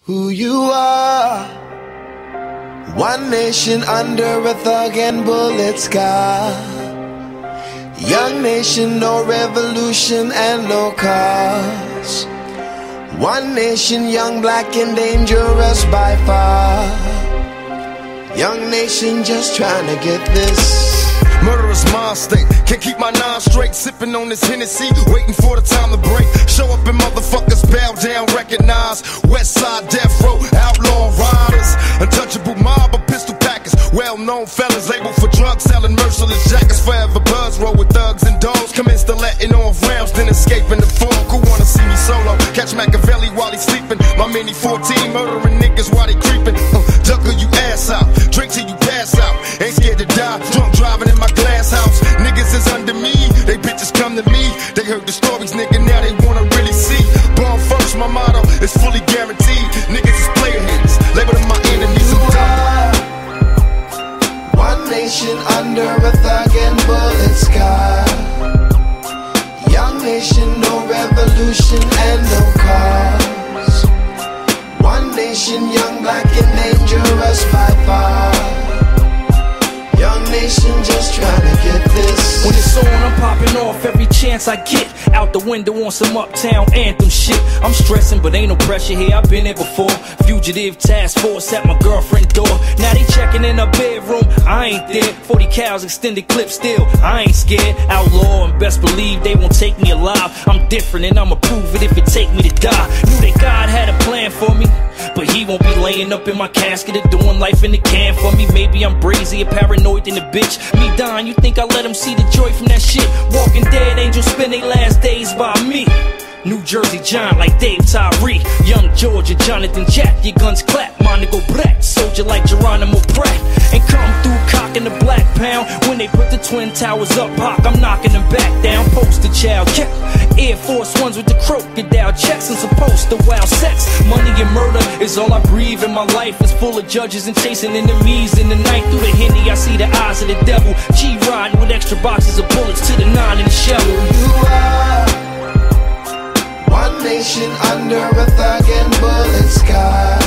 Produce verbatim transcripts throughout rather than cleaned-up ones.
who you are. One nation under a thug and bullet sky. Young nation, no revolution and no cause. One nation, young, black and dangerous by far. Young nation just trying to get this. Murderous mind state, can't keep my nine straight. Sipping on this Hennessy, waiting for the time to break. Show up and motherfuckers bow down, recognize. West side death row, outlaw riders. Untouchable mob of pistol packers. Well-known fellas labeled for drugs, selling merciless jackets. Forever buzz, roll with thugs and dogs. Commence to letting off rounds, then escaping the fog. Who wanna see me solo? Catch Machiavelli while he's sleeping. My mini fourteen, murdering niggas while they creeping. Uh, Juggle you ass out, drink till you pass out. Ain't scared to die, drunk driving in my glass house. Niggas is under me, they bitches come to me. They heard the stories, nigga, now they wanna really see. Born first, my motto is fully guaranteed. Niggas is player haters, label them my enemies. You are one nation under a thug and bullet sky. Young nation, no revolution and no cause. One nation, young, black and dangerous by far. Young nation just trying to get this. When it's on, I'm popping off every chance I get. Out the window on some uptown anthem shit. I'm stressing, but ain't no pressure here, I've been there before. Fugitive task force at my girlfriend's door. Now they checking in her bedroom, I ain't there. Forty cows, extended clip still, I ain't scared. Outlaw and best believe they won't take me alive. I'm different and I'ma prove it if it take me to die. Knew that God had a plan for me, but he won't be laying up in my casket or doing life in the can for me. Maybe I'm brazy or paranoid than a bitch. Me dying, you think I let him see the joy from that shit? Walking dead angels spend their last days by me. New Jersey John like Dave Tyree. Young Georgia Jonathan Jack. Your guns clap, mine to go black. Soldier like Geronimo Pratt. And come through cocking the black pound. When they put the twin towers up, Hawk, I'm knocking them back down. Poster child, yeah. Air Force Ones with the crocodile checks and supposed to wild sex. Money and murder is all I breathe, and my life is full of judges and chasing enemies. In the night through the Henny, I see the eyes of the devil. G riding with extra boxes of bullets to the nine in the shovel. You are one nation under a thug and bullet sky.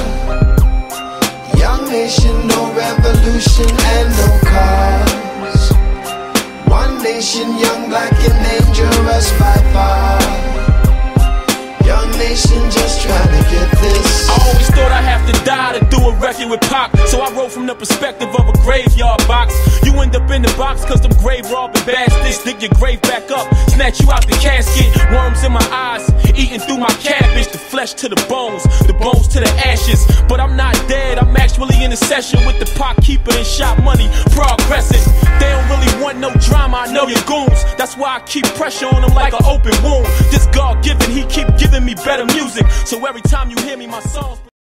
Young nation, no revolution and no cause. One nation, young, black and dangerous by far. Young nation just trying to get this. I always thought I'd have to die to do a record with Pac, so I wrote from the perspective of a graveyard box. You end up in the box cause them grave robbing bastards dig your grave back up, snatch you out the casket. Worms in my eyes, eating through my cabbage. The flesh to the bones, the bones to the ashes. But I'm not dead, I'm actually in a session with the Pac keeper and shot money progressing. They don't really want no drama, I know your goons. That's why I keep pressure on them like an open wound. This God given, he keep giving me better music, so every time you hear me, my songs